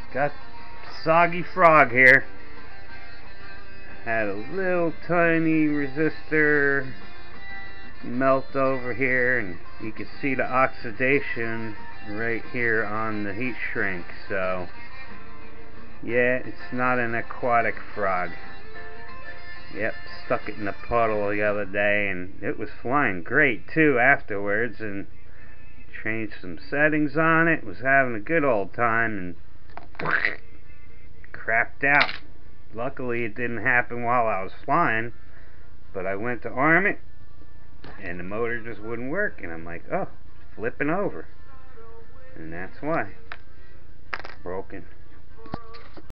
Got soggy frog here. Had a little tiny resistor melt over here, and you can see the oxidation right here on the heat shrink. So yeah, it's not an aquatic frog. Yep, stuck it in a puddle the other day, and it was flying great too afterwards, and changed some settings on it, was having a good old time, and crapped out. Luckily it didn't happen while I was flying, but I went to arm it and the motor just wouldn't work, and I'm like, oh, flipping over, and that's why. Broken.